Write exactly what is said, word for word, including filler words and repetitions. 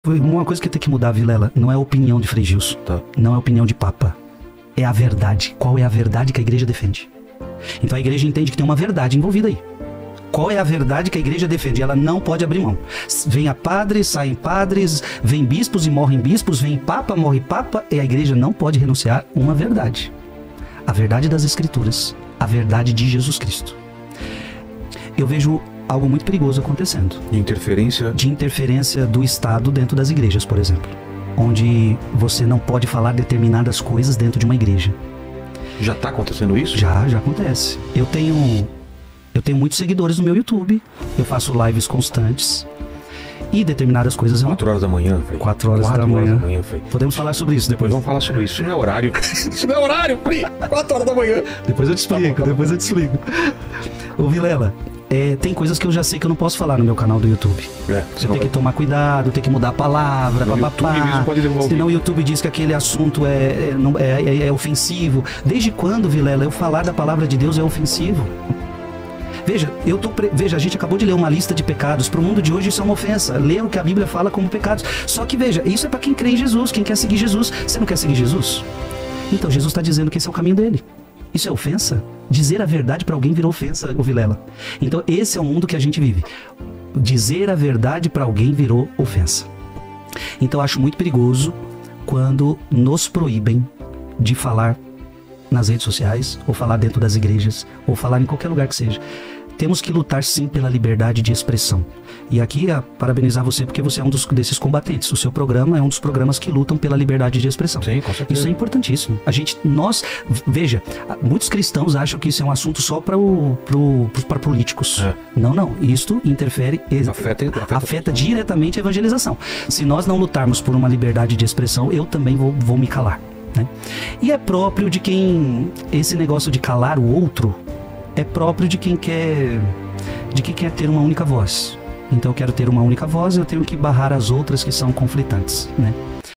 Uma coisa que tem que mudar, Vilela, não é a opinião de Frei Gilson, Tá. não é a opinião de Papa, é a verdade. Qual é a verdade que a igreja defende? Então a igreja entende que tem uma verdade envolvida aí. Qual é a verdade que a igreja defende? Ela não pode abrir mão. Vem a padres, saem padres, vem bispos e morrem bispos, vem papa, morre papa, e a igreja não pode renunciar a uma verdade. A verdade das escrituras, a verdade de Jesus Cristo. Eu vejo algo muito perigoso acontecendo. De interferência? De interferência do Estado dentro das igrejas, por exemplo. Onde você não pode falar determinadas coisas dentro de uma igreja. Já está acontecendo isso? Já, já acontece. Eu tenho, eu tenho muitos seguidores no meu YouTube. Eu faço lives constantes. E determinadas coisas... quatro horas da manhã, velho. quatro horas da manhã. manhã Podemos falar sobre isso depois. Vamos falar sobre isso. Isso não é horário. Isso não é horário, Pri. quatro horas da manhã. Depois eu te explico, depois eu te explico. Ô, Vilela, é, tem coisas que eu já sei que eu não posso falar no meu canal do YouTube. É, Você tem que tomar cuidado, tem que mudar a palavra, no papapá. YouTube mesmo pode devolver. Senão o YouTube diz que aquele assunto é, é, não- é, é- é ofensivo. Desde quando, Vilela, eu falar da palavra de Deus é ofensivo? Veja, eu tô pre... Veja, a gente acabou de ler uma lista de pecados. Para o mundo de hoje isso é uma ofensa. Ler o que a Bíblia fala como pecados. Só que veja, isso é para quem crê em Jesus, quem quer seguir Jesus. Você não quer seguir Jesus? Então Jesus está dizendo que esse é o caminho dele. Isso é ofensa? Dizer a verdade para alguém virou ofensa, ô Vilela. Então esse é o mundo que a gente vive. Dizer a verdade para alguém virou ofensa. Então eu acho muito perigoso quando nos proíbem de falar nas redes sociais, ou falar dentro das igrejas, ou falar em qualquer lugar que seja. Temos que lutar sim pela liberdade de expressão. E aqui, a parabenizar você porque você é um dos, desses combatentes. O seu programa é um dos programas que lutam pela liberdade de expressão. Sim, com certeza. Isso é importantíssimo. A gente, nós, veja, muitos cristãos acham que isso é um assunto só para pro, para políticos. É. Não, não. Isto interfere, Afeta, afeta, afeta diretamente a evangelização. Se nós não lutarmos por uma liberdade de expressão, eu também vou, vou me calar, né? E é próprio de quem, esse negócio de calar o outro, é próprio de quem quer, de quem quer ter uma única voz. Então eu quero ter uma única voz, eu tenho que barrar as outras que são conflitantes, né?